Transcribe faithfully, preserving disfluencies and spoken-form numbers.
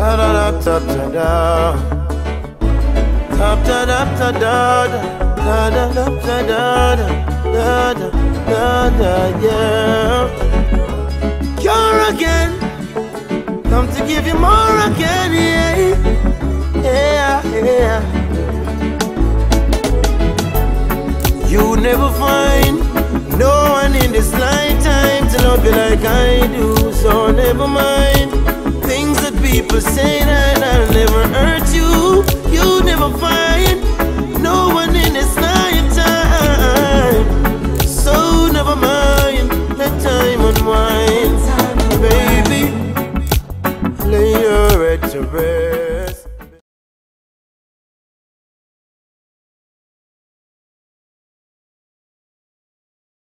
da da da da da. Da da da da da da da da da da da da da da yeah. You're again, come to give you more again, yeah, yeah, yeah. You never find no one in this lifetime to love you like I do, so never mind things that people say that I'll never hurt you. You never find no one in this lifetime, so never mind, let time unwind. Baby, lay your head to rest.